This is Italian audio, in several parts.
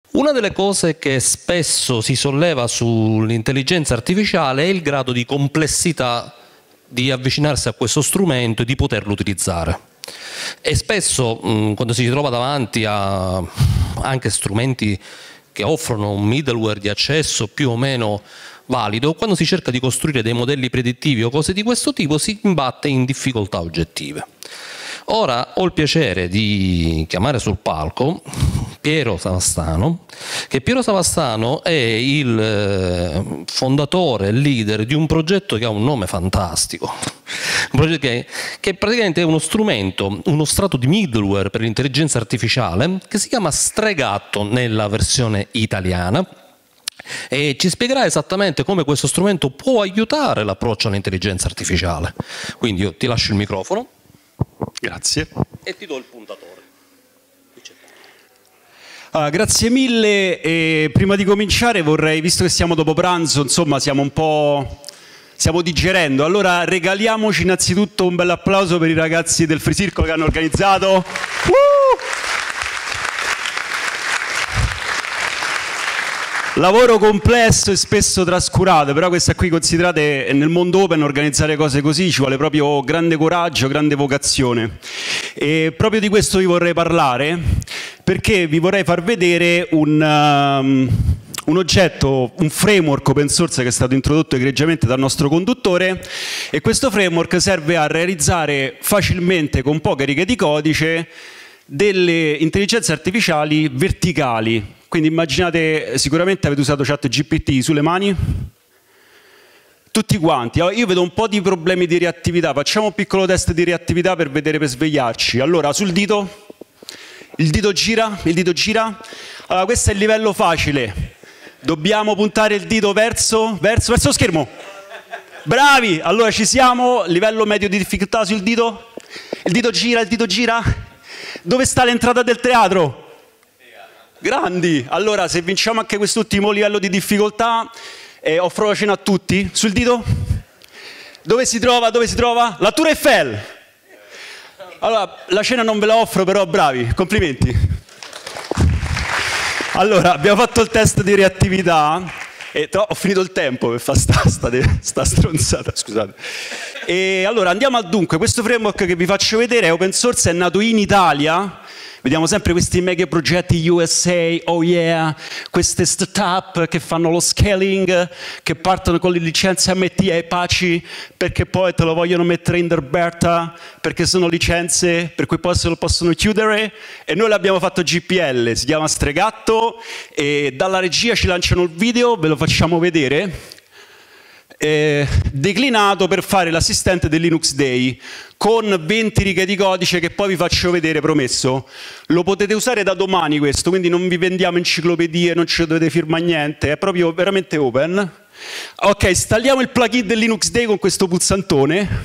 Una delle cose che spesso si solleva sull'intelligenza artificiale è il grado di complessità di avvicinarsi a questo strumento e di poterlo utilizzare. E spesso quando si trova davanti a anche strumenti che offrono un middleware di accesso più o meno valido, quando si cerca di costruire dei modelli predittivi o cose di questo tipo si imbatte in difficoltà oggettive. Ora ho il piacere di chiamare sul palco Piero Savastano, che Piero Savastano è il fondatore e leader di un progetto che ha un nome fantastico, un progetto che praticamente è uno strumento, uno strato di middleware per l'intelligenza artificiale che si chiama Stregatto nella versione italiana, e ci spiegherà esattamente come questo strumento può aiutare l'approccio all'intelligenza artificiale. Quindi io ti lascio il microfono. Grazie. E ti do il puntatore. Grazie mille, e prima di cominciare vorrei, visto che siamo dopo pranzo, insomma stiamo digerendo, allora regaliamoci innanzitutto un bel applauso per i ragazzi del Free Circle che hanno organizzato. Lavoro complesso e spesso trascurato, però questa qui, considerate, nel mondo open organizzare cose così ci vuole proprio grande coraggio, grande vocazione. E proprio di questo vi vorrei parlare, perché vi vorrei far vedere un oggetto, un framework open source che è stato introdotto egregiamente dal nostro conduttore, e questo framework serve a realizzare facilmente, con poche righe di codice, delle intelligenze artificiali verticali. Quindi immaginate, sicuramente avete usato ChatGPT sulle mani? Tutti quanti. Allora, io vedo un po' di problemi di reattività, facciamo un piccolo test di reattività per vedere, per svegliarci. Allora, sul dito, il dito gira, il dito gira. Allora, questo è il livello facile. Dobbiamo puntare il dito verso lo schermo. Bravi! Allora ci siamo, livello medio di difficoltà sul dito. Il dito gira, il dito gira. Dove sta l'entrata del teatro? Grandi! Allora, se vinciamo anche quest'ultimo livello di difficoltà, offro la cena a tutti. Sul dito? Dove si trova? Dove si trova? La Tour Eiffel! Allora, la cena non ve la offro, però bravi, complimenti. Allora, abbiamo fatto il test di reattività, e ho finito il tempo per fare sta stronzata, scusate. E allora, andiamo al dunque. Questo framework che vi faccio vedere è open source, è nato in Italia. Vediamo sempre questi mega progetti USA, oh yeah, queste startup che fanno lo scaling, che partono con le licenze MT e Apache, perché poi te lo vogliono mettere in der beta, perché sono licenze per cui poi se lo possono chiudere, e noi l'abbiamo fatto GPL, si chiama Stregatto, e dalla regia ci lanciano il video, ve lo facciamo vedere. Declinato per fare l'assistente del Linux Day con 20 righe di codice che poi vi faccio vedere, promesso. Lo potete usare da domani questo, quindi non vi vendiamo enciclopedie, non ci dovete firmare niente, è proprio veramente open. Ok, installiamo il plugin del Linux Day con questo pulsantone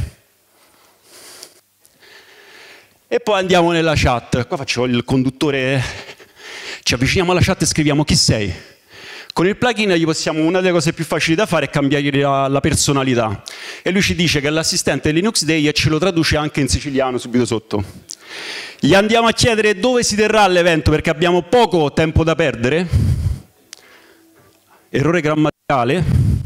e poi andiamo nella chat. Qua faccio il conduttore, ci avviciniamo alla chat e scriviamo chi sei. Con il plugin gli possiamo, una delle cose più facili da fare è cambiargli la personalità, e lui ci dice che è l'assistente Linux Day e ce lo traduce anche in siciliano subito sotto. Gli andiamo a chiedere dove si terrà l'evento, perché abbiamo poco tempo da perdere. Errore grammaticale.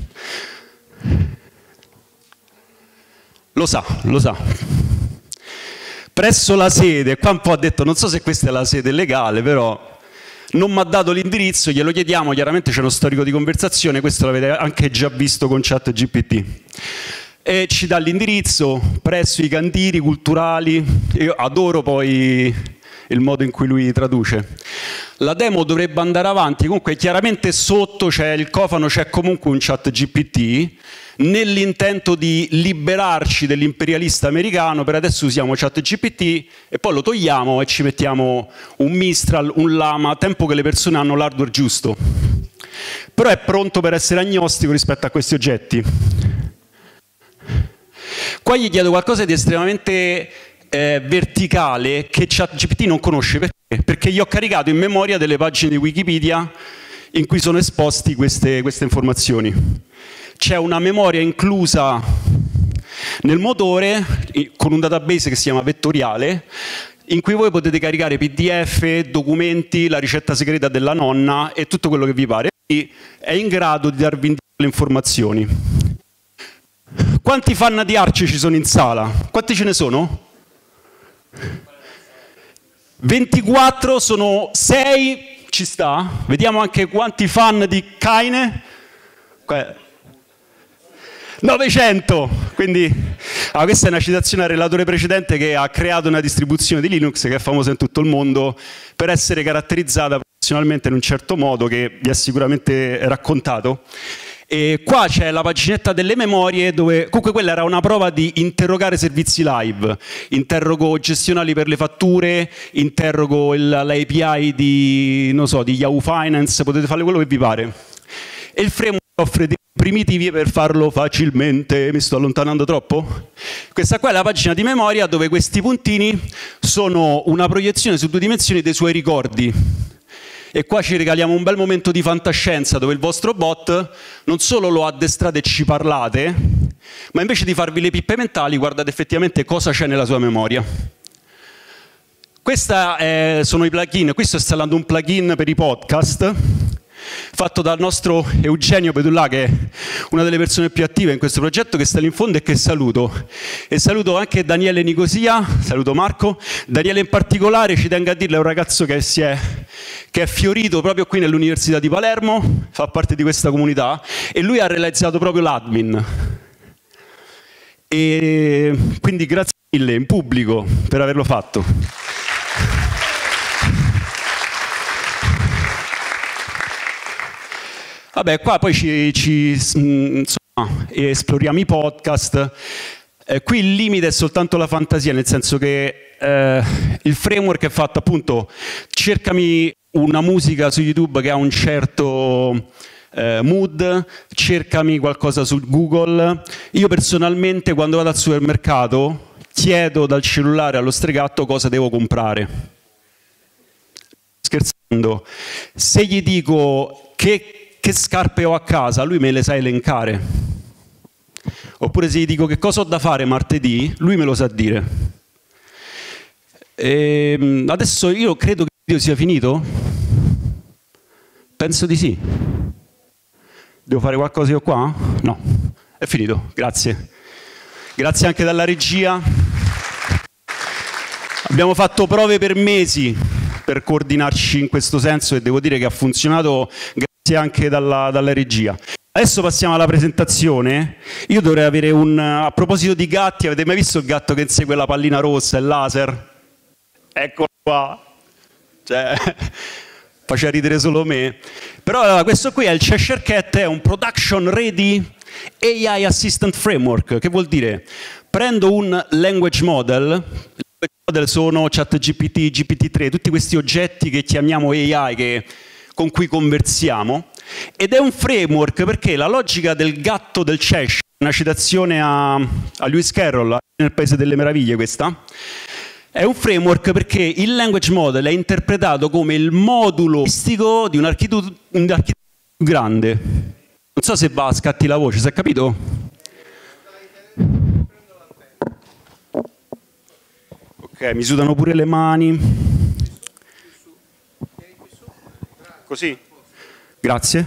Lo sa, lo sa. Presso la sede, qua un po' ha detto, non so se questa è la sede legale, però non mi ha dato l'indirizzo, glielo chiediamo, chiaramente c'è uno storico di conversazione, questo l'avete anche già visto con ChatGPT. E ci dà l'indirizzo presso i cantini culturali, io adoro poi il modo in cui lui traduce. La demo dovrebbe andare avanti, comunque chiaramente sotto c'è il cofano, c'è comunque un ChatGPT, nell'intento di liberarci dell'imperialista americano. Per adesso usiamo ChatGPT e poi lo togliamo e ci mettiamo un Mistral, un Llama, a tempo che le persone hanno l'hardware giusto. Però è pronto per essere agnostico rispetto a questi oggetti. Qua gli chiedo qualcosa di estremamente verticale che ChatGPT non conosce. Perché? Perché gli ho caricato in memoria delle pagine di Wikipedia in cui sono esposti queste informazioni. C'è una memoria inclusa nel motore con un database che si chiama vettoriale. in cui voi potete caricare PDF, documenti, la ricetta segreta della nonna e tutto quello che vi pare. E è in grado di darvi le informazioni. Quanti fan di Arce ci sono in sala? Quanti ce ne sono? 24, sono 6, ci sta. Vediamo anche quanti fan di Kaine. 900, quindi questa è una citazione al relatore precedente che ha creato una distribuzione di Linux che è famosa in tutto il mondo per essere caratterizzata professionalmente in un certo modo che vi ha sicuramente raccontato. E qua c'è la paginetta delle memorie dove, comunque quella era una prova di interrogare servizi live, interrogo gestionali per le fatture, interrogo l'API di, non so, di Yahoo Finance, potete fare quello che vi pare. E il framework offre dei primitivi per farlo facilmente. Mi sto allontanando troppo? Questa qua è la pagina di memoria dove questi puntini sono una proiezione su 2 dimensioni dei suoi ricordi. E qua ci regaliamo un bel momento di fantascienza dove il vostro bot non solo lo addestrate e ci parlate, ma invece di farvi le pippe mentali guardate effettivamente cosa c'è nella sua memoria. Questi sono i plugin. Qui sto installando un plugin per i podcast fatto dal nostro Eugenio Pedulla, che è una delle persone più attive in questo progetto, che sta lì in fondo e che saluto. E saluto anche Daniele Nicosia, saluto Marco. Daniele in particolare, ci tengo a dirle, è un ragazzo che è fiorito proprio qui nell'Università di Palermo, fa parte di questa comunità, e lui ha realizzato proprio l'admin. E quindi grazie mille in pubblico per averlo fatto. Vabbè, qua poi insomma, esploriamo i podcast. Qui il limite è soltanto la fantasia, nel senso che il framework è fatto appunto, cercami una musica su YouTube che ha un certo mood, cercami qualcosa su Google. Io personalmente quando vado al supermercato chiedo dal cellulare allo stregatto cosa devo comprare. Scherzando. Se gli dico che scarpe ho a casa, lui me le sa elencare. Oppure se gli dico che cosa ho da fare martedì, lui me lo sa dire. Adesso io credo che il video sia finito. Penso di sì. Devo fare qualcosa io qua? No, è finito, grazie. Grazie anche dalla regia. Abbiamo fatto prove per mesi per coordinarci in questo senso e devo dire che ha funzionato grazie anche dalla regia. Adesso passiamo alla presentazione. Io dovrei avere a proposito di gatti, avete mai visto il gatto che insegue la pallina rossa, il laser? Eccolo qua. Cioè, faceva ridere solo me. Però allora, questo qui è il Cheshire Cat, è un production ready AI Assistant Framework. Che vuol dire? Prendo un language model sono ChatGPT, GPT-3, tutti questi oggetti che chiamiamo AI, con cui conversiamo, ed è un framework perché la logica del gatto del Cheshire, una citazione a Lewis Carroll, nel Paese delle Meraviglie questa, è un framework perché il language model è interpretato come il modulo linguistico di un architetto grande. Non so se va a scatti la voce, si è capito? Ok, mi sudano pure le mani. Così? Grazie.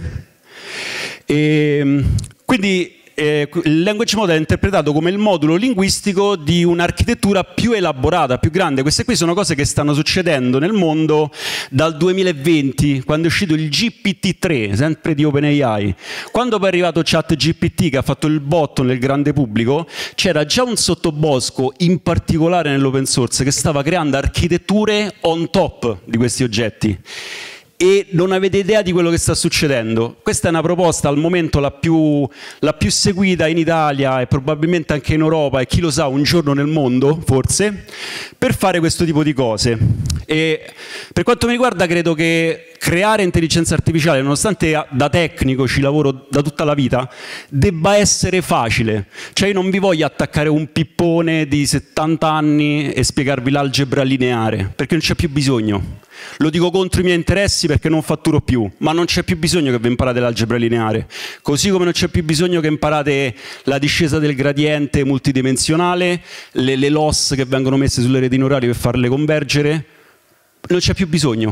Quindi il language model è interpretato come il modulo linguistico di un'architettura più elaborata, più grande. Queste qui sono cose che stanno succedendo nel mondo dal 2020, quando è uscito il GPT-3, sempre di OpenAI. Quando poi è arrivato ChatGPT, che ha fatto il botto nel grande pubblico, c'era già un sottobosco, in particolare nell'open source, che stava creando architetture on top di questi oggetti. E non avete idea di quello che sta succedendo. Questa è una proposta al momento la più seguita in Italia e probabilmente anche in Europa e chi lo sa un giorno nel mondo, forse, per fare questo tipo di cose. E per quanto mi riguarda credo che creare intelligenza artificiale, nonostante da tecnico ci lavoro da tutta la vita, debba essere facile. Cioè io non vi voglio attaccare un pippone di 70 anni e spiegarvi l'algebra lineare, perché non c'è più bisogno. Lo dico contro i miei interessi perché non fatturo più, ma non c'è più bisogno che vi imparate l'algebra lineare. Così come non c'è più bisogno che imparate la discesa del gradiente multidimensionale, le loss che vengono messe sulle reti neurali per farle convergere. Non c'è più bisogno.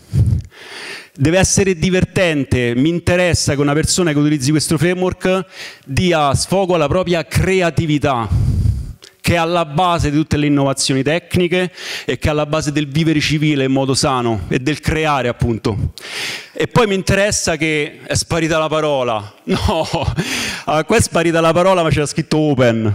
Deve essere divertente. Mi interessa che una persona che utilizzi questo framework dia sfogo alla propria creatività, che è alla base di tutte le innovazioni tecniche e che è alla base del vivere civile in modo sano e del creare, appunto. E poi mi interessa che è sparita la parola. No, qua è sparita la parola ma c'era scritto open.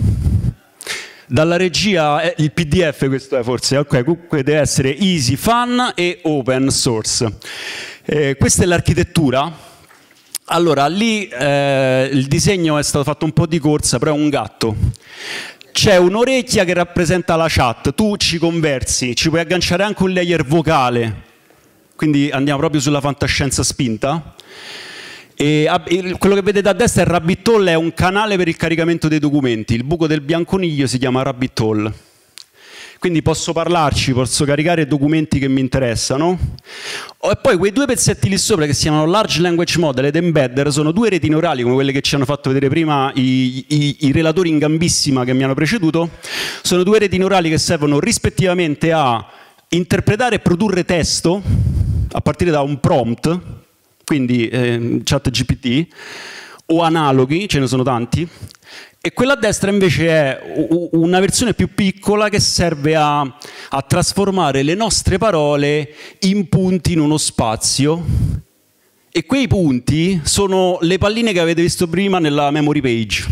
Dalla regia, il PDF questo è forse, ok, comunque deve essere easy, fun e open source. Questa è l'architettura. Allora, lì il disegno è stato fatto un po' di corsa, però è un gatto. C'è un'orecchia che rappresenta la chat, tu ci conversi, ci puoi agganciare anche un layer vocale, quindi andiamo proprio sulla fantascienza spinta. E quello che vedete a destra è Rabbit Hole, è un canale per il caricamento dei documenti, il buco del bianconiglio si chiama Rabbit Hole. Quindi posso parlarci, posso caricare documenti che mi interessano. E poi quei due pezzetti lì sopra che si chiamano Large Language Model ed Embedder sono due reti neurali come quelle che ci hanno fatto vedere prima i relatori in gambissima che mi hanno preceduto. Sono due reti neurali che servono rispettivamente a interpretare e produrre testo a partire da un prompt, quindi ChatGPT, o analoghi, ce ne sono tanti. E quella a destra invece è una versione più piccola che serve a trasformare le nostre parole in punti in uno spazio. E quei punti sono le palline che avete visto prima nella memory page.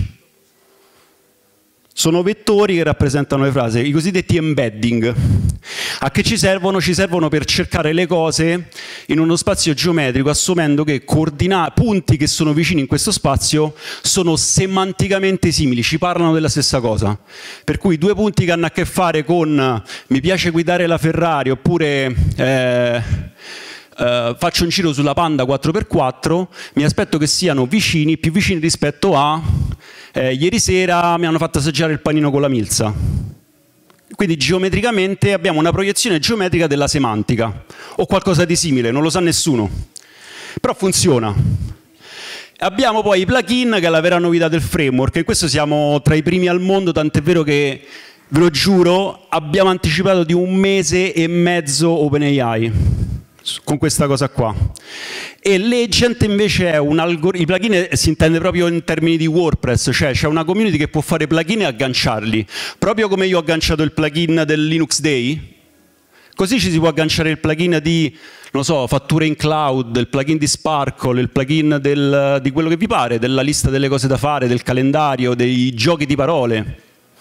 Sono vettori che rappresentano le frasi, i cosiddetti embedding. A che ci servono? Ci servono per cercare le cose in uno spazio geometrico, assumendo che punti che sono vicini in questo spazio sono semanticamente simili, ci parlano della stessa cosa. Per cui due punti che hanno a che fare con mi piace guidare la Ferrari oppure faccio un giro sulla Panda 4x4, mi aspetto che siano vicini, più vicini rispetto a ieri sera mi hanno fatto assaggiare il panino con la milza. Quindi geometricamente abbiamo una proiezione geometrica della semantica o qualcosa di simile, non lo sa nessuno, però funziona. Abbiamo poi i plugin, che è la vera novità del framework, e questo siamo tra i primi al mondo, tant'è vero che, ve lo giuro, abbiamo anticipato di 1 mese e mezzo OpenAI con questa cosa qua. E l'agent invece è un algoritmo, i plugin si intende proprio in termini di WordPress, cioè c'è una community che può fare plugin e agganciarli, proprio come io ho agganciato il plugin del Linux Day, così ci si può agganciare il plugin di, non so, fatture in cloud, il plugin di Sparkle, il plugin di quello che vi pare, della lista delle cose da fare, del calendario, dei giochi di parole.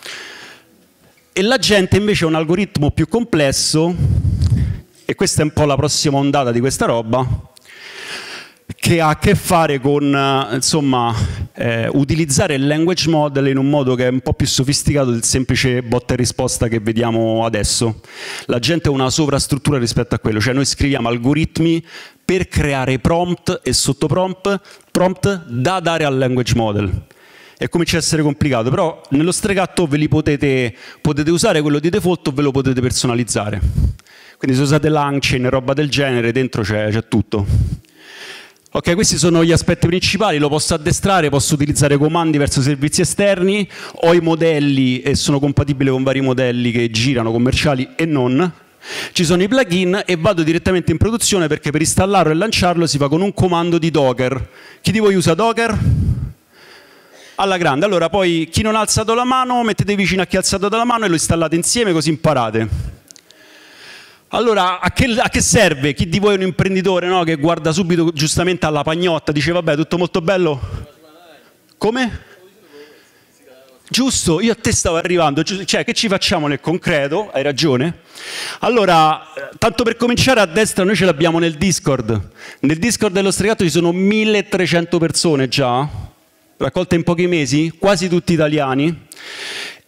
E l'agente invece è un algoritmo più complesso, e questa è un po' la prossima ondata di questa roba, che ha a che fare con insomma, utilizzare il language model in un modo che è un po' più sofisticato del semplice botta e risposta che vediamo adesso. L'agente è una sovrastruttura rispetto a quello, cioè noi scriviamo algoritmi per creare prompt e sottoprompt da dare al language model. E comincia a essere complicato, però nello Stregatto ve li potete usare quello di default o ve lo potete personalizzare. Quindi se usate LangChain e roba del genere, dentro c'è tutto. Ok, questi sono gli aspetti principali, lo posso addestrare, posso utilizzare comandi verso servizi esterni, ho i modelli e sono compatibile con vari modelli che girano, commerciali e non. Ci sono i plugin e vado direttamente in produzione perché per installarlo e lanciarlo si fa con un comando di Docker. Chi di voi usa Docker? Alla grande. Allora poi chi non ha alzato la mano, mettete vicino a chi ha alzato la mano e lo installate insieme così imparate. Allora, a che serve? Chi di voi è un imprenditore, no? Che guarda subito giustamente alla pagnotta, dice vabbè, tutto molto bello? Come? Giusto, io a te stavo arrivando, cioè che ci facciamo nel concreto? Hai ragione. Allora, tanto per cominciare, a destra noi ce l'abbiamo nel Discord. Nel Discord dello Stregatto ci sono 1300 persone già, raccolte in pochi mesi, quasi tutti italiani.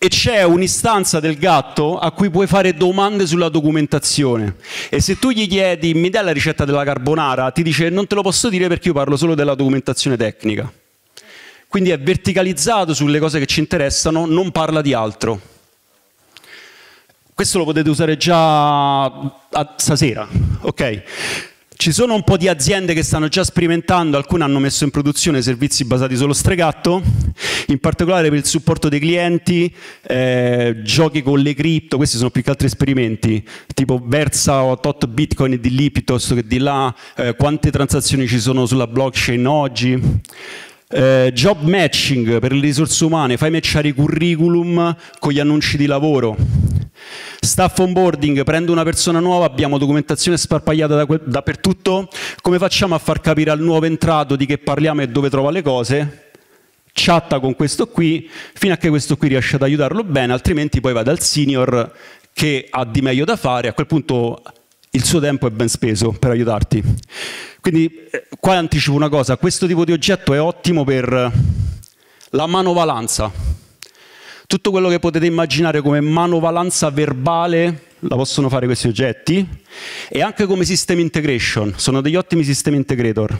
e c'è un'istanza del gatto a cui puoi fare domande sulla documentazione. E se tu gli chiedi mi dai la ricetta della carbonara, ti dice non te lo posso dire perché io parlo solo della documentazione tecnica. Quindi è verticalizzato sulle cose che ci interessano, non parla di altro. Questo lo potete usare già stasera, ok? Ci sono un po' di aziende che stanno già sperimentando, alcune hanno messo in produzione servizi basati sullo stregatto, in particolare per il supporto dei clienti, giochi con le cripto, questi sono più che altri esperimenti, tipo versa o tot bitcoin di lì piuttosto che di là, quante transazioni ci sono sulla blockchain oggi. Job matching per le risorse umane, fai matchare i curriculum con gli annunci di lavoro. Staff onboarding, prendo una persona nuova, abbiamo documentazione sparpagliata dappertutto, come facciamo a far capire al nuovo entrato di che parliamo e dove trova le cose? Chatta con questo qui, fino a che questo qui riesce ad aiutarlo bene, altrimenti poi va dal senior che ha di meglio da fare, a quel punto il suo tempo è ben speso per aiutarti. Quindi qua anticipo una cosa, questo tipo di oggetto è ottimo per la manovalanza. Tutto quello che potete immaginare come manovalanza verbale la possono fare questi oggetti, e anche come system integration, sono degli ottimi system integrator.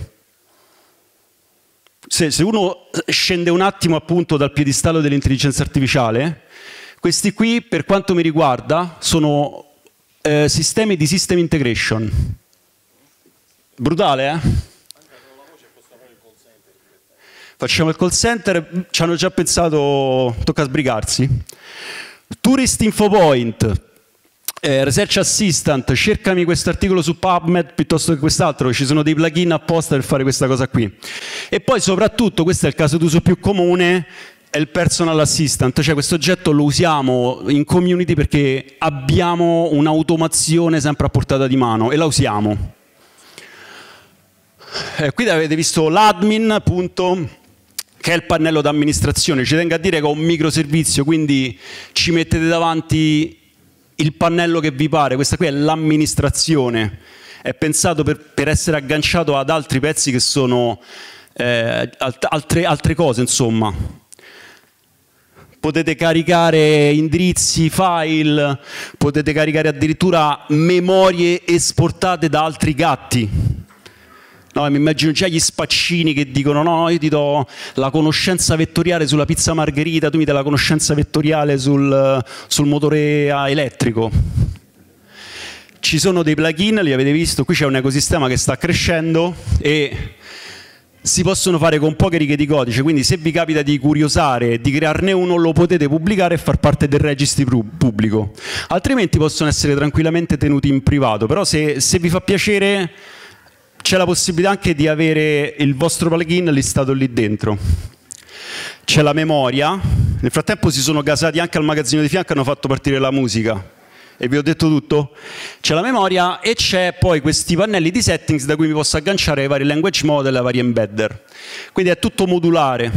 Se uno scende un attimo appunto dal piedistallo dell'intelligenza artificiale, questi qui per quanto mi riguarda sono sistemi di system integration. Brutale, eh? Facciamo il call center, ci hanno già pensato, tocca sbrigarsi. Tourist Info Point, Research Assistant, cercami questo articolo su PubMed piuttosto che quest'altro, ci sono dei plugin apposta per fare questa cosa qui. E poi soprattutto, questo è il caso d'uso più comune, è il Personal Assistant, cioè questo oggetto lo usiamo in community perché abbiamo un'automazione sempre a portata di mano e la usiamo. Qui avete visto l'admin, appunto, che è il pannello d'amministrazione. Ci tengo a dire che ho un microservizio, quindi ci mettete davanti il pannello che vi pare. Questa qui è l'amministrazione. È pensato per essere agganciato ad altri pezzi che sono altre cose, insomma. Potete caricare indirizzi, file, potete caricare addirittura memorie esportate da altri gatti. No, mi immagino già gli spaccini che dicono no, io ti do la conoscenza vettoriale sulla pizza margherita, tu mi dai la conoscenza vettoriale sul motore elettrico. Ci sono dei plugin, li avete visto, qui c'è un ecosistema che sta crescendo e si possono fare con poche righe di codice, quindi se vi capita di curiosare, di crearne uno, lo potete pubblicare e far parte del registry pubblico. Altrimenti possono essere tranquillamente tenuti in privato, però se vi fa piacere c'è la possibilità anche di avere il vostro plugin listato lì dentro. C'è la memoria, nel frattempo si sono gasati anche al magazzino di fianco e hanno fatto partire la musica. E vi ho detto tutto? C'è la memoria e c'è poi questi pannelli di settings da cui mi posso agganciare ai vari language model e ai vari embedder. Quindi è tutto modulare.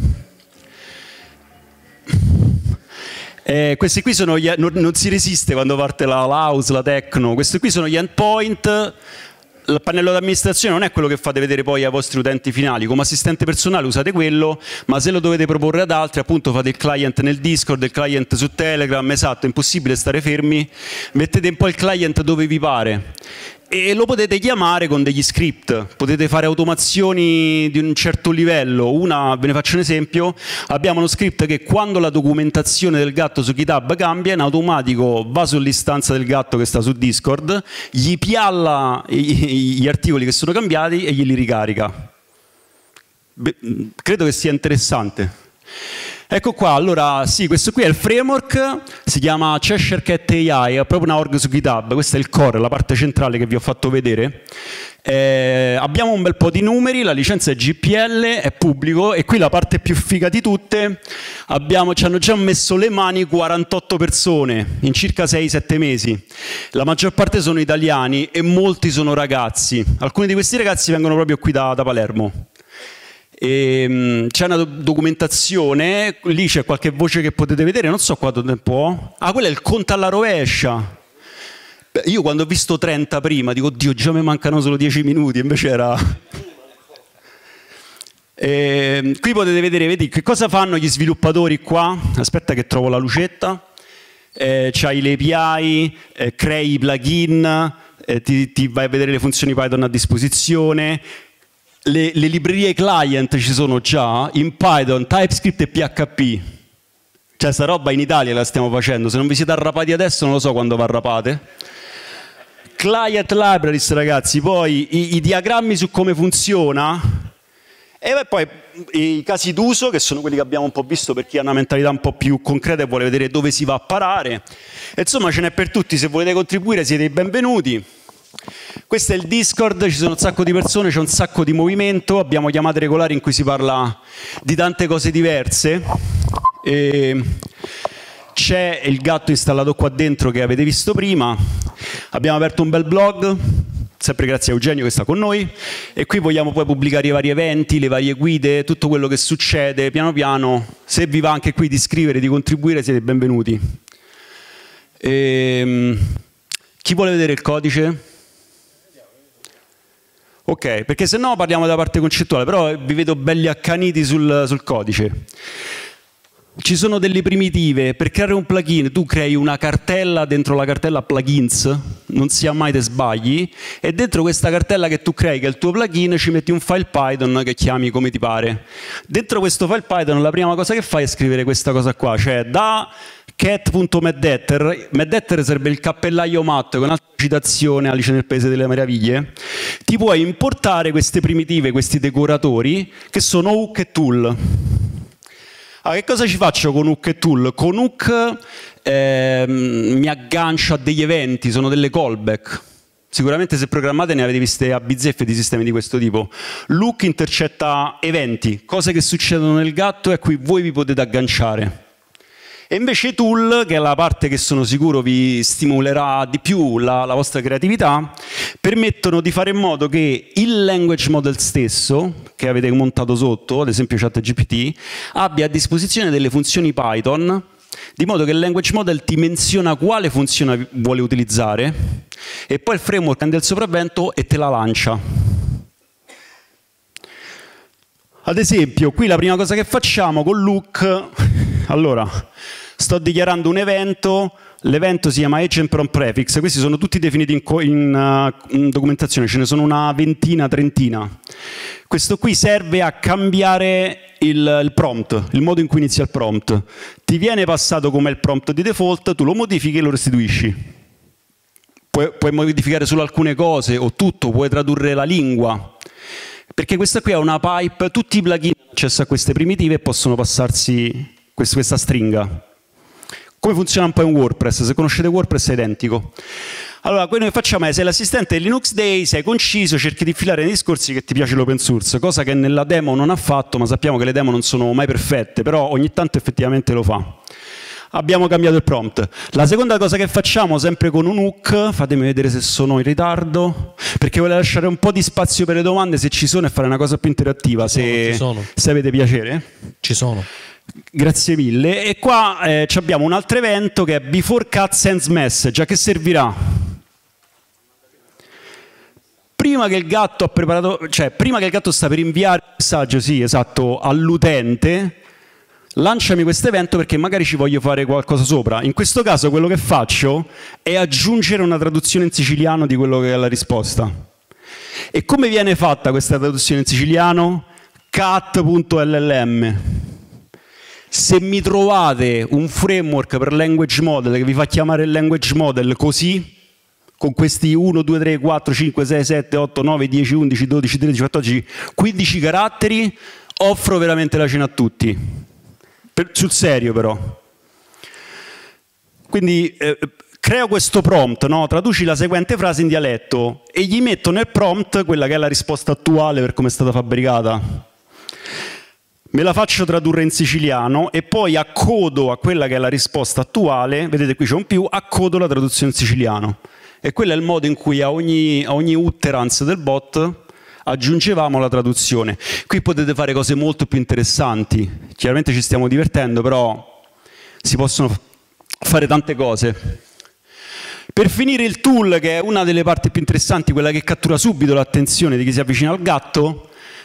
Questi qui sono non si resiste quando parte la house, la techno. Questi qui sono gli endpoint. Il pannello d'amministrazione non è quello che fate vedere poi ai vostri utenti finali, come assistente personale usate quello, ma se lo dovete proporre ad altri, appunto fate il client nel Discord, il client su Telegram, esatto, è impossibile stare fermi, mettete un po' il client dove vi pare e lo potete chiamare con degli script, potete fare automazioni di un certo livello. Ve ne faccio un esempio, abbiamo uno script che quando la documentazione del gatto su GitHub cambia, in automatico va sull'istanza del gatto che sta su Discord, gli pialla gli articoli che sono cambiati e glieli ricarica. Credo che sia interessante. Ecco qua, allora sì, questo qui è il framework, si chiama Cheshire Cat AI, è proprio una org su GitHub, questo è il core, la parte centrale che vi ho fatto vedere. Abbiamo un bel po' di numeri, la licenza è GPL, è pubblico e qui la parte più figa di tutte, ci hanno già messo le mani 48 persone in circa 6-7 mesi. La maggior parte sono italiani e molti sono ragazzi, alcuni di questi ragazzi vengono proprio qui da Palermo. C'è una documentazione, lì c'è qualche voce che potete vedere, non so quanto tempo ho. Ah, quello è il conto alla rovescia. Beh, io quando ho visto 30 prima dico oddio già mi mancano solo 10 minuti, invece era... Qui potete vedere, vedi, che cosa fanno gli sviluppatori qua. Aspetta che trovo la lucetta. C'hai le API, crei i plugin, ti vai a vedere le funzioni Python a disposizione. Le librerie client ci sono già in Python, TypeScript e PHP. Cioè, sta roba in Italia la stiamo facendo. Se non vi siete arrapati adesso, non lo so quando vi arrapate. Client libraries, ragazzi, poi i diagrammi su come funziona. E poi i casi d'uso, che sono quelli che abbiamo un po' visto per chi ha una mentalità un po' più concreta e vuole vedere dove si va a parare. E insomma, ce n'è per tutti. Se volete contribuire siete i benvenuti. Questo è il Discord, ci sono un sacco di persone, c'è un sacco di movimento, abbiamo chiamate regolari in cui si parla di tante cose diverse. C'è il gatto installato qua dentro che avete visto prima. Abbiamo aperto un bel blog, sempre grazie a Eugenio che sta con noi, e qui vogliamo poi pubblicare i vari eventi, le varie guide, tutto quello che succede piano piano. Se vi va anche qui di iscrivere, di contribuire, siete benvenuti. Chi vuole vedere il codice? Ok, perché se no parliamo della parte concettuale, però vi vedo belli accaniti sul codice. Ci sono delle primitive. Per creare un plugin tu crei una cartella, dentro la cartella plugins, non sia mai te sbagli, e dentro questa cartella che tu crei, che è il tuo plugin, ci metti un file Python che chiami come ti pare. Dentro questo file Python la prima cosa che fai è scrivere questa cosa qua, cioè da cat.meddetter, Meddetter sarebbe il cappellaio matto, con un'altra citazione Alice nel Paese delle Meraviglie, ti puoi importare queste primitive, questi decoratori, che sono hook e tool. Che cosa ci faccio con hook e tool? Con hook mi aggancio a degli eventi, sono delle callback. Sicuramente se programmate ne avete viste a bizzeffe di sistemi di questo tipo. L'hook intercetta eventi, cose che succedono nel gatto e a cui voi vi potete agganciare. E invece tool, che è la parte che sono sicuro vi stimolerà di più la vostra creatività, permettono di fare in modo che il language model stesso, che avete montato sotto, ad esempio ChatGPT, abbia a disposizione delle funzioni Python, di modo che il language model ti menziona quale funzione vuole utilizzare, e poi il framework prende il sopravvento e te la lancia. Ad esempio, qui la prima cosa che facciamo con l'hook, allora, sto dichiarando un evento, l'evento si chiama agent prompt prefix, questi sono tutti definiti in documentazione, ce ne sono una ventina, trentina. Questo qui serve a cambiare il prompt, il modo in cui inizia il prompt. Ti viene passato come il prompt di default, tu lo modifichi e lo restituisci. Puoi modificare solo alcune cose o tutto, puoi tradurre la lingua. Perché questa qui è una pipe, tutti i plugin hanno accesso a queste primitive e possono passarsi questa stringa. Come funziona un po' in WordPress? Se conoscete WordPress è identico. Allora, quello che facciamo è, sei l'assistente di Linux Day, sei conciso, cerchi di infilare nei discorsi che ti piace l'open source, cosa che nella demo non ha fatto, ma sappiamo che le demo non sono mai perfette, però ogni tanto effettivamente lo fa. Abbiamo cambiato il prompt. La seconda cosa che facciamo, sempre con un hook, fatemi vedere se sono in ritardo, perché voglio lasciare un po' di spazio per le domande, se ci sono, e fare una cosa più interattiva, se avete piacere. Ci sono. Grazie mille. E qua abbiamo un altro evento che è before cat sends message. A che servirà? Prima che il gatto ha preparato, cioè prima che il gatto sta per inviare il messaggio, sì, esatto, all'utente, lanciami questo evento perché magari ci voglio fare qualcosa sopra. In questo caso quello che faccio è aggiungere una traduzione in siciliano di quello che è la risposta. E come viene fatta questa traduzione in siciliano? cat.llm. Se mi trovate un framework per language model che vi fa chiamare il language model così, con questi 1, 2, 3, 4, 5, 6, 7, 8, 9, 10, 11, 12, 13, 14, 15 caratteri, offro veramente la cena a tutti. Sul serio però. Quindi creo questo prompt, no? Traduci la seguente frase in dialetto e gli metto nel prompt quella che è la risposta attuale per come è stata fabbricata. Me la faccio tradurre in siciliano e poi accodo a quella che è la risposta attuale, vedete qui c'è un più, accodo la traduzione in siciliano. E quello è il modo in cui a ogni utterance del bot aggiungevamo la traduzione. Qui potete fare cose molto più interessanti, chiaramente ci stiamo divertendo, però si possono fare tante cose. Per finire il tool, che è una delle parti più interessanti, quella che cattura subito l'attenzione di chi si avvicina al gatto,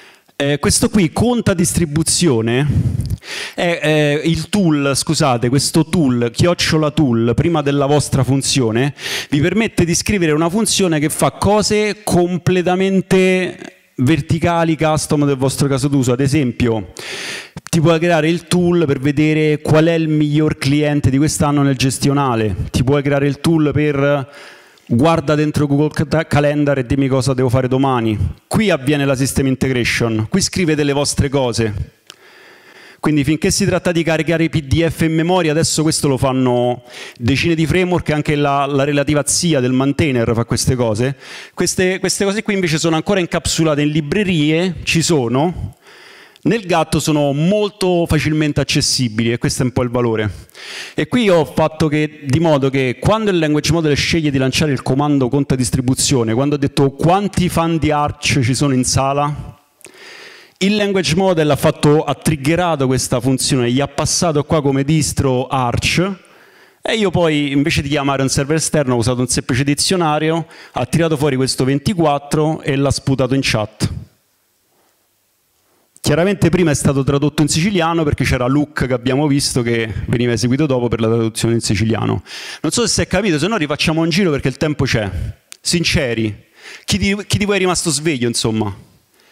Questo qui, conta distribuzione, è il tool, scusate, questo tool, @tool, prima della vostra funzione, vi permette di scrivere una funzione che fa cose completamente verticali, custom del vostro caso d'uso. Ad esempio, ti puoi creare il tool per vedere qual è il miglior cliente di quest'anno nel gestionale, ti puoi creare il tool per guarda dentro Google Calendar e dimmi cosa devo fare domani. Qui avviene la system integration, qui scrivete le vostre cose. Quindi finché si tratta di caricare i PDF in memoria, adesso questo lo fanno decine di framework, anche la relativa ZIA del maintainer fa queste cose. Queste cose qui invece sono ancora incapsulate in librerie, ci sono, nel gatto sono molto facilmente accessibili e questo è un po' il valore. E qui ho fatto di modo che quando il language model sceglie di lanciare il comando conta distribuzione, quando ho detto quanti fan di Arch ci sono in sala, il language model ha triggerato questa funzione, gli ha passato qua come distro Arch e io poi invece di chiamare un server esterno ho usato un semplice dizionario, ha tirato fuori questo 24 e l'ha sputato in chat. Chiaramente prima è stato tradotto in siciliano perché c'era Luke che abbiamo visto che veniva eseguito dopo per la traduzione in siciliano. Non so se si è capito, se no rifacciamo un giro perché il tempo c'è. Sinceri, chi di voi è rimasto sveglio insomma?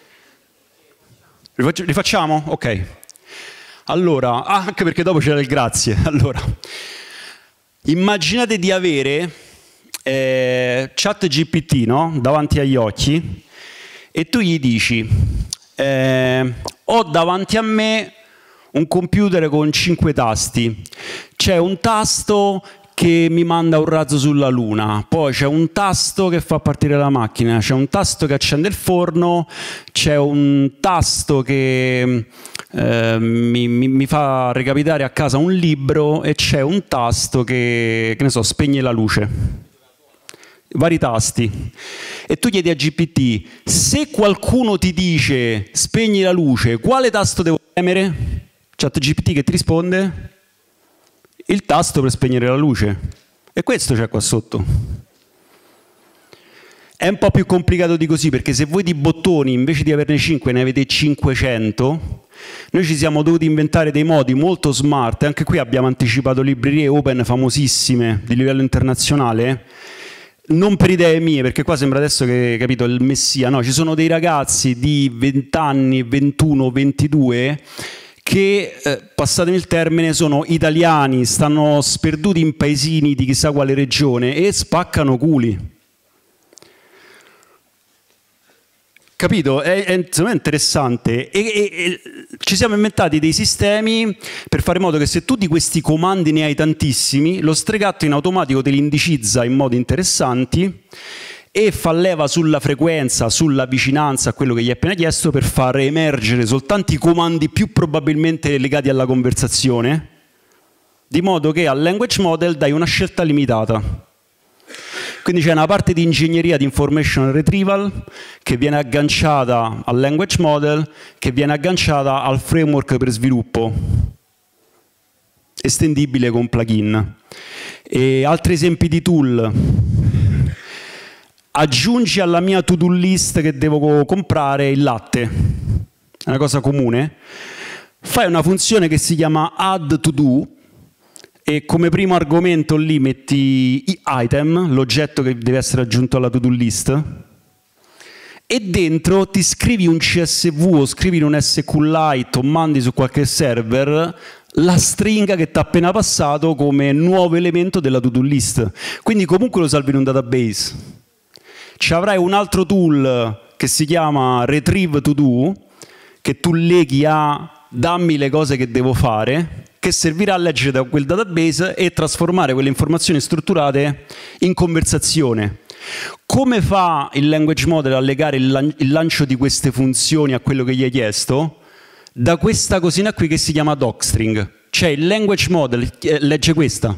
Rifacciamo? Ok. Allora, anche perché dopo c'era il grazie. Allora, immaginate di avere ChatGPT, no? Davanti agli occhi e tu gli dici ho davanti a me un computer con 5 tasti. C'è un tasto che mi manda un razzo sulla luna, poi c'è un tasto che fa partire la macchina, c'è un tasto che accende il forno, c'è un tasto che mi fa recapitare a casa un libro e c'è un tasto che ne so, spegne la luce. Vari tasti. E tu chiedi a GPT, se qualcuno ti dice spegni la luce, quale tasto devo premere? ChatGPT che ti risponde? Il tasto per spegnere la luce. E questo c'è qua sotto. È un po' più complicato di così, perché se voi di bottoni invece di averne 5 ne avete 500, noi ci siamo dovuti inventare dei modi molto smart, anche qui abbiamo anticipato librerie open famosissime di livello internazionale, non per idee mie, perché qua sembra adesso che, capito, il messia, no, ci sono dei ragazzi di 20 anni, 21, 22, che, passatemi il termine, sono italiani, stanno sperduti in paesini di chissà quale regione e spaccano culi. Capito? È interessante e ci siamo inventati dei sistemi per fare in modo che se tu di questi comandi ne hai tantissimi, lo stregatto in automatico te li indicizza in modi interessanti e fa leva sulla frequenza, sulla vicinanza a quello che gli hai appena chiesto per far emergere soltanto i comandi più probabilmente legati alla conversazione, di modo che al language model dai una scelta limitata. Quindi c'è una parte di ingegneria di information retrieval che viene agganciata al language model, che viene agganciata al framework per sviluppo, estendibile con plugin. E altri esempi di tool. Aggiungi alla mia to-do list che devo comprare il latte, è una cosa comune. Fai una funzione che si chiama add to do e come primo argomento lì metti item, l'oggetto che deve essere aggiunto alla to-do list, e dentro ti scrivi un CSV o scrivi in un SQLite o mandi su qualche server la stringa che ti ha appena passato come nuovo elemento della to-do list. Quindi comunque lo salvi in un database. Ci avrai un altro tool che si chiama Retrieve To Do, che tu leghi a dammi le cose che devo fare, che servirà a leggere da quel database e trasformare quelle informazioni strutturate in conversazione. Come fa il language model a legare il lancio di queste funzioni a quello che gli hai chiesto? Da questa cosina qui che si chiama docstring. Cioè il language model legge questa.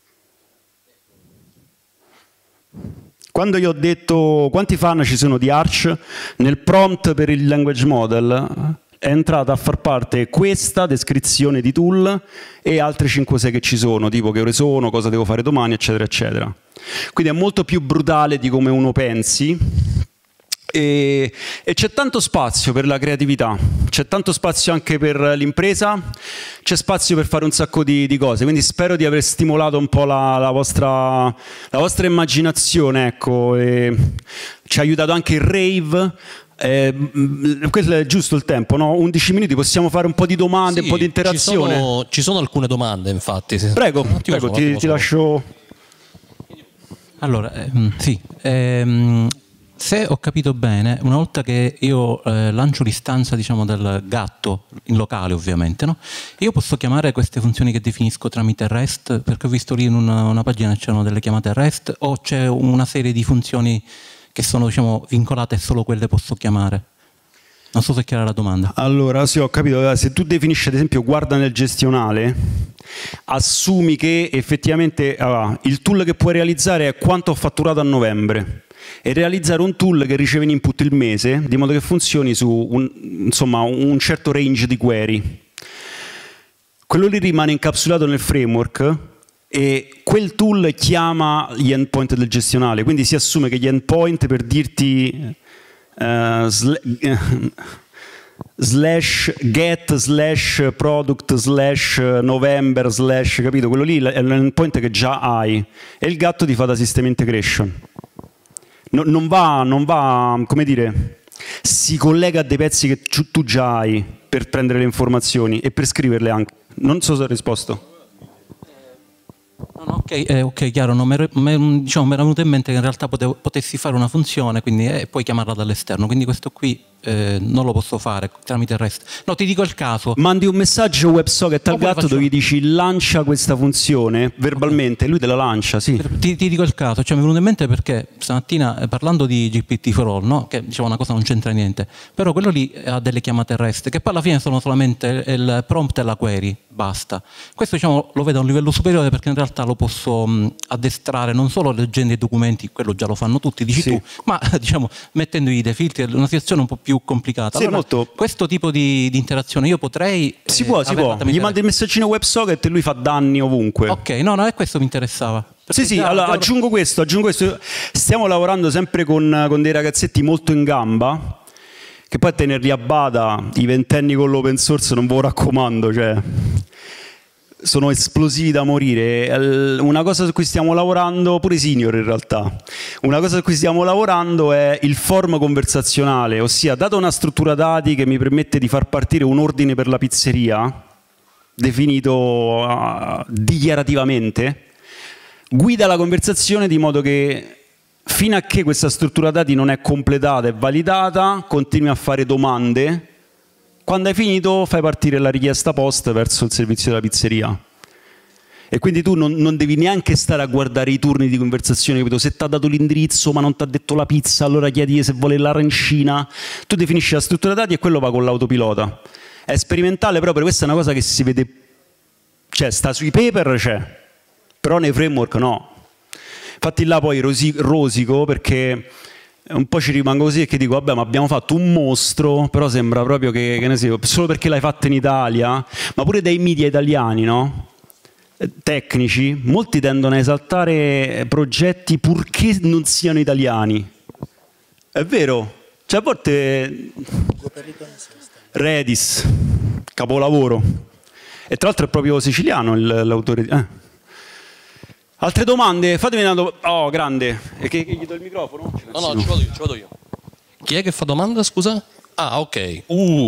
Quando io ho detto quanti fan ci sono di Arch, nel prompt per il language model è entrata a far parte questa descrizione di tool e altre 5-6 che ci sono, tipo che ore sono, cosa devo fare domani, eccetera, eccetera. Quindi è molto più brutale di come uno pensi E c'è tanto spazio per la creatività, c'è tanto spazio anche per l'impresa, c'è spazio per fare un sacco di cose, quindi spero di aver stimolato un po' la vostra immaginazione, ecco, e ci ha aiutato anche il rave. Questo è giusto il tempo, no? 11 minuti, possiamo fare un po' di domande, Sì, un po' di interazione. ci sono alcune domande, infatti. Prego, ti lascio. Allora, sì, se ho capito bene, una volta che io lancio l'istanza, diciamo, del gatto, in locale ovviamente, no? Io posso chiamare queste funzioni che definisco tramite REST, perché ho visto lì in una pagina c'erano delle chiamate REST, o c'è una serie di funzioni che sono, diciamo, vincolate e solo quelle posso chiamare? Non so se è chiara la domanda. Allora, sì, ho capito. Se tu definisci, ad esempio, guarda nel gestionale, assumi che effettivamente il tool che puoi realizzare è quanto ho fatturato a novembre, e realizzare un tool che riceve in input il mese, di modo che funzioni su un certo range di query. Quello lì rimane incapsulato nel framework e quel tool chiama gli endpoint del gestionale, quindi si assume che gli endpoint, per dirti slash get slash product slash november slash, capito? Quello lì è l'endpoint che già hai e il gatto ti fa da system integration. Non va, come dire, si collega a dei pezzi che tu già hai per prendere le informazioni e per scriverle anche. Non so se ho risposto. No, ok, chiaro. Diciamo, mi era venuto in mente che in realtà potessi fare una funzione, quindi poi chiamarla dall'esterno. Quindi questo qui non lo posso fare tramite REST. No, ti dico il caso. Mandi un messaggio WebSocket al gatto dove gli dici lancia questa funzione verbalmente, e lui te la lancia, sì. Ti dico il caso, cioè mi è venuto in mente perché stamattina parlando di GPT4All, no? Che diciamo una cosa non c'entra niente, però quello lì ha delle chiamate REST che poi alla fine sono solamente il prompt e la query, basta. Questo, diciamo, lo vedo a un livello superiore perché in realtà lo posso addestrare non solo leggendo i documenti, quello già lo fanno tutti, dici tu, ma diciamo mettendogli dei filtri, una situazione un po' più complicata. Sì, allora, questo tipo di interazione io potrei... Si può. Gli mandi il messaggino WebSocket e lui fa danni ovunque. Ok, no, è questo mi interessava. Sì, allora aggiungo questo. Stiamo lavorando sempre con dei ragazzetti molto in gamba, che poi a tenerli a bada, i ventenni con l'open source non ve lo raccomando, cioè sono esplosivi da morire. Una cosa su cui stiamo lavorando, pure senior in realtà, una cosa su cui stiamo lavorando è il form conversazionale, ossia, data una struttura dati che mi permette di far partire un ordine per la pizzeria, definito dichiarativamente, guida la conversazione di modo che fino a che questa struttura dati non è completata e validata, continui a fare domande. Quando hai finito fai partire la richiesta post verso il servizio della pizzeria. E quindi tu non devi neanche stare a guardare i turni di conversazione, capito? Se ti ha dato l'indirizzo ma non ti ha detto la pizza, allora chiedi se vuole l'arancina. Tu definisci la struttura dati e quello va con l'autopilota. È sperimentale proprio, questa è una cosa che si vede, cioè sta sui paper, c'è, però nei framework no. Infatti là poi rosico perché un po' ci rimango così e che dico vabbè, ma abbiamo fatto un mostro, però sembra proprio che ne so, solo perché l'hai fatto in Italia, ma pure dai media italiani, no? Tecnici, molti tendono a esaltare progetti purché non siano italiani. È vero, cioè a volte Redis, capolavoro, e tra l'altro è proprio siciliano l'autore. Altre domande? Fatemi una domanda. Oh, grande. E che gli do il microfono? No, ci vado io. Chi è che fa domanda, scusa? Ah, ok.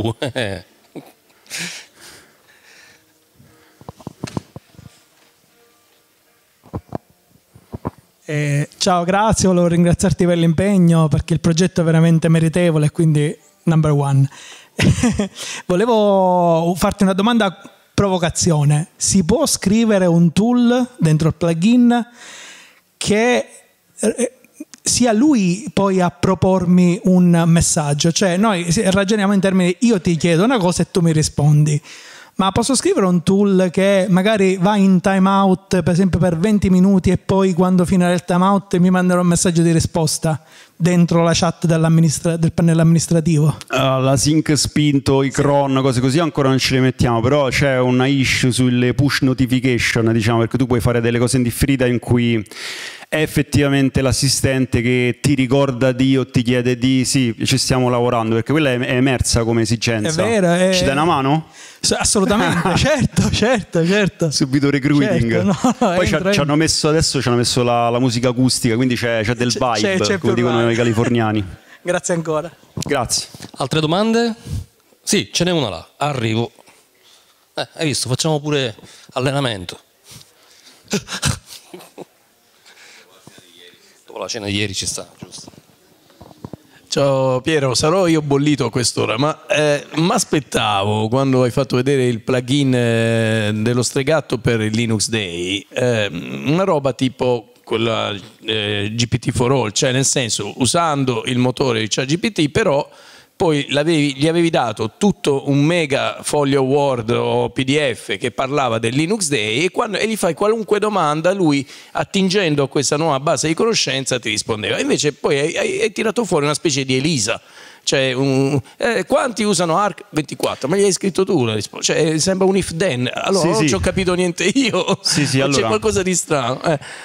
Ciao, grazie, volevo ringraziarti per l'impegno perché il progetto è veramente meritevole, quindi number one. Volevo farti una domanda provocazione. Si può scrivere un tool dentro il plugin che sia lui poi a propormi un messaggio? Cioè noi ragioniamo in termini, io ti chiedo una cosa e tu mi rispondi. Ma posso scrivere un tool che magari va in timeout per esempio per 20 minuti e poi quando finirà il timeout mi manderà un messaggio di risposta? dentro la chat del pannello amministrativo? La sync spinto, i cron, cose così ancora non ce le mettiamo, però c'è una issue sulle push notification, diciamo, perché tu puoi fare delle cose in differita in cui è effettivamente l'assistente che ti ricorda di o ti chiede di, sì, ci stiamo lavorando, perché quella è emersa come esigenza. È vero. Ci dai una mano? Assolutamente, certo. Subito recruiting. Certo, no, poi ci hanno messo la musica acustica, quindi c'è del vibe, c'è come dicono vibe. i californiani. Grazie ancora. Grazie. Altre domande? Sì, ce n'è una là, arrivo. Hai visto, facciamo pure allenamento. Dopo la cena di ieri ci sta, giusto? Ciao Piero, sarò io bollito a quest'ora, ma mi aspettavo, quando hai fatto vedere il plugin dello stregato per il Linux Day, una roba tipo quella GPT for All, cioè nel senso usando il motore di ChatGPT, però poi gli avevi dato tutto un mega foglio Word o PDF che parlava del Linux Day e gli fai qualunque domanda, lui attingendo a questa nuova base di conoscenza ti rispondeva. Invece poi hai tirato fuori una specie di Elisa, cioè quanti usano ARC24? Ma gli hai scritto tu la risposta, cioè sembra un if then, allora non ci ho capito niente io, sì, allora, c'è qualcosa di strano.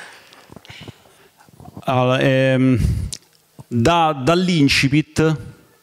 Allora, dall'incipit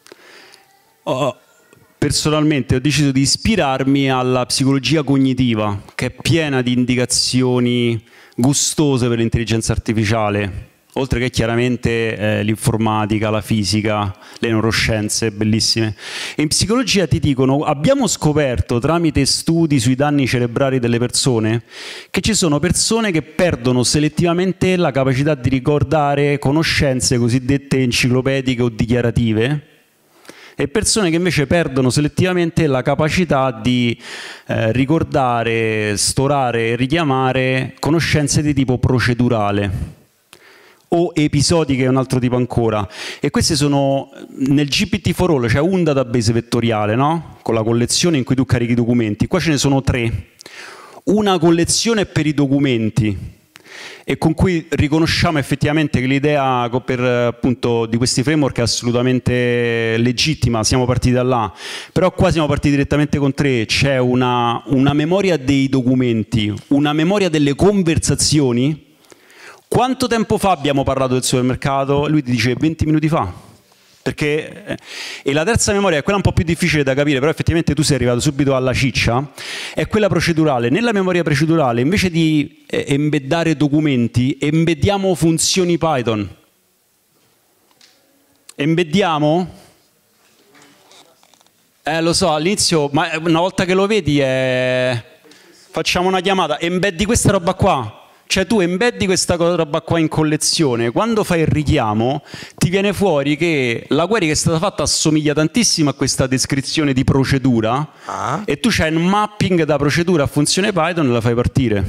personalmente ho deciso di ispirarmi alla psicologia cognitiva, che è piena di indicazioni gustose per l'intelligenza artificiale, oltre che chiaramente l'informatica, la fisica, le neuroscienze, bellissime. E in psicologia ti dicono, abbiamo scoperto tramite studi sui danni cerebrali delle persone, che ci sono persone che perdono selettivamente la capacità di ricordare conoscenze cosiddette enciclopediche o dichiarative, e persone che invece perdono selettivamente la capacità di ricordare, storare e richiamare conoscenze di tipo procedurale o episodiche, è un altro tipo ancora. E queste sono nel GPT for All, c'è un database vettoriale, no? Con la collezione in cui tu carichi i documenti. Qua ce ne sono 3. Una collezione per i documenti, e con cui riconosciamo effettivamente che l'idea appunto di questi framework è assolutamente legittima, siamo partiti da là, però qua siamo partiti direttamente con 3, c'è una memoria dei documenti, una memoria delle conversazioni. Quanto tempo fa abbiamo parlato del supermercato? Lui ti dice 20 minuti fa. Perché, e la terza memoria è quella un po' più difficile da capire, però effettivamente tu sei arrivato subito alla ciccia, è quella procedurale. Nella memoria procedurale, invece di embeddare documenti, embeddiamo funzioni Python. Embeddiamo? Lo so, all'inizio, ma una volta che lo vedi facciamo una chiamata, embeddi questa roba qua. Cioè tu embeddi questa roba qua in collezione, quando fai il richiamo ti viene fuori che la query che è stata fatta assomiglia tantissimo a questa descrizione di procedura e tu c'hai un mapping da procedura a funzione Python e la fai partire.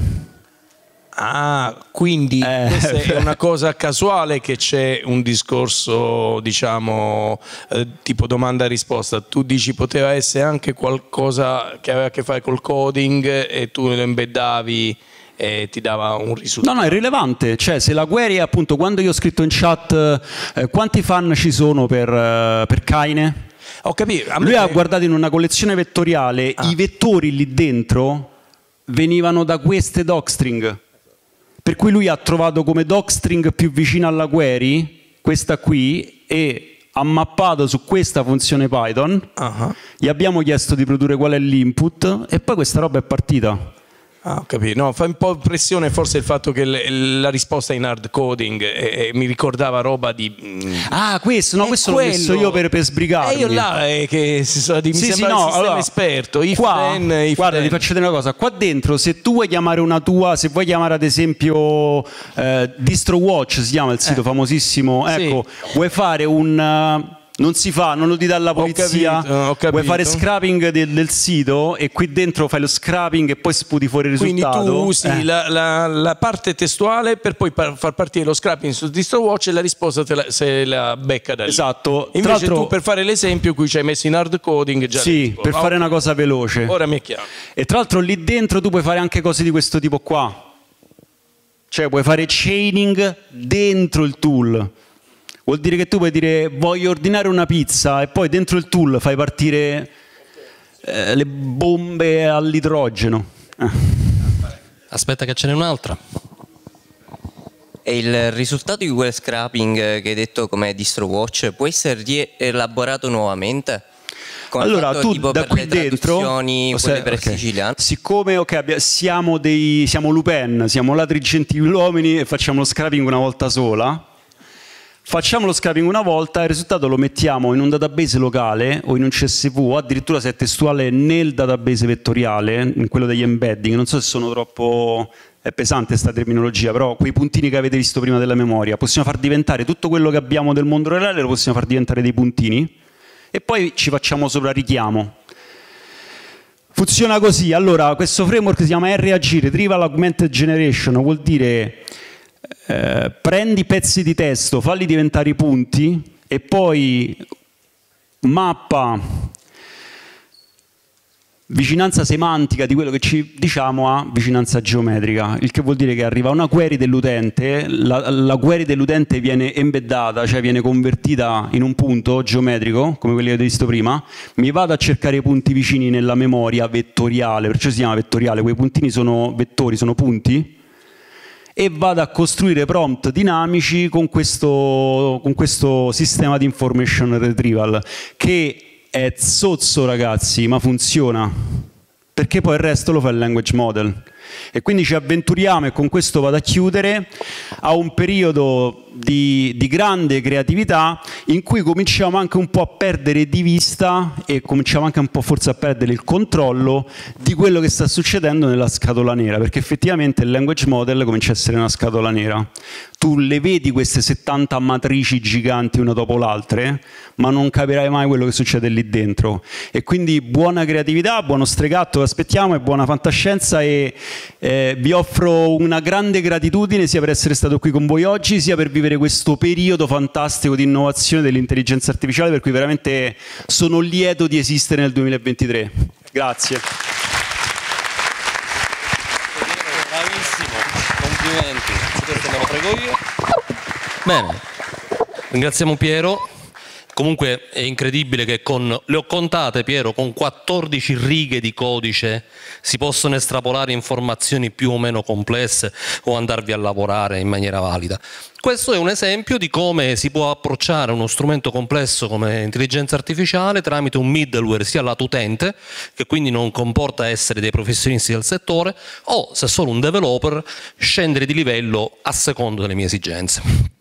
Quindi questa è una cosa casuale, che c'è un discorso, diciamo, tipo domanda-risposta. Tu dici poteva essere anche qualcosa che aveva a che fare col coding e tu lo embeddavi e ti dava un risultato. No, è rilevante, cioè se la query è appunto, quando io ho scritto in chat quanti fan ci sono per Kaine, ho capito. Lui ha guardato in una collezione vettoriale, i vettori lì dentro venivano da queste docstring, per cui lui ha trovato come docstring più vicina alla query questa qui e ha mappato su questa funzione Python, gli abbiamo chiesto di produrre qual è l'input e poi questa roba è partita. Ho capito. No, fa un po' impressione forse il fatto che la risposta in hard coding mi ricordava roba di... questo l'ho messo io per sbrigarmi. Io là che mi sembra il sistema esperto. Guarda, ti faccio vedere una cosa. Qua dentro, se tu vuoi chiamare una tua, se vuoi chiamare ad esempio DistroWatch, si chiama il sito famosissimo, ecco, vuoi fare un... Non si fa, non lo dite alla polizia, ho capito. Vuoi fare scrapping del sito e qui dentro fai lo scrapping e poi sputi fuori il risultato. Quindi tu usi la parte testuale per poi far partire lo scrapping su DistroWatch e la risposta se la becca da lì. Esatto. Invece tu per fare l'esempio qui ci hai messo in hard coding già. Sì, per fare una cosa veloce. Ora mi è chiaro. E tra l'altro lì dentro tu puoi fare anche cose di questo tipo qua. Cioè puoi fare chaining dentro il tool. Vuol dire che tu puoi dire voglio ordinare una pizza e poi dentro il tool fai partire le bombe all'idrogeno. Aspetta che ce n'è un'altra. E il risultato di quel scrapping che hai detto come DistroWatch può essere rielaborato nuovamente? Come allora fatto, tu tipo da per qui le dentro, quelle per siciliano. siccome siamo Lupin, siamo ladri gentiluomini e facciamo lo scrapping una volta sola, facciamo lo scrapping una volta e il risultato lo mettiamo in un database locale o in un CSV, o addirittura se è testuale nel database vettoriale, in quello degli embedding. Non so se sono troppo... è pesante questa terminologia, però quei puntini che avete visto prima della memoria possiamo far diventare tutto quello che abbiamo del mondo reale, lo possiamo far diventare dei puntini e poi ci facciamo sopra richiamo. Funziona così. Allora, questo framework si chiama RAG, Retrieval Augmented Generation, vuol dire prendi pezzi di testo, falli diventare i punti e poi mappa vicinanza semantica di quello che ci diciamo a vicinanza geometrica, il che vuol dire che arriva una query dell'utente, la query dell'utente viene embeddata, cioè viene convertita in un punto geometrico, come quelli che avete visto prima, mi vado a cercare i punti vicini nella memoria vettoriale, perciò si chiama vettoriale, quei puntini sono vettori, sono punti, e vado a costruire prompt dinamici con questo sistema di information retrieval, che è zozzo ragazzi, ma funziona, perché poi il resto lo fa il language model. E quindi ci avventuriamo, e con questo vado a chiudere, a un periodo di grande creatività in cui cominciamo anche un po' a perdere di vista e cominciamo anche un po' forse a perdere il controllo di quello che sta succedendo nella scatola nera, perché effettivamente il language model comincia a essere una scatola nera. Tu le vedi queste 70 matrici giganti una dopo l'altra, ma non capirai mai quello che succede lì dentro. E quindi buona creatività, buono stregatto, aspettiamo, e buona fantascienza, e vi offro una grande gratitudine sia per essere stato qui con voi oggi, sia per vivere questo periodo fantastico di innovazione dell'intelligenza artificiale, per cui veramente sono lieto di esistere nel 2023. Grazie. Bravissimo, complimenti. Questo me lo prego io. Bene, ringraziamo Piero. Comunque è incredibile che le ho contate, Piero, con 14 righe di codice si possono estrapolare informazioni più o meno complesse o andarvi a lavorare in maniera valida. Questo è un esempio di come si può approcciare uno strumento complesso come l'intelligenza artificiale tramite un middleware sia lato utente, che quindi non comporta essere dei professionisti del settore, o se solo un developer, scendere di livello a secondo delle mie esigenze.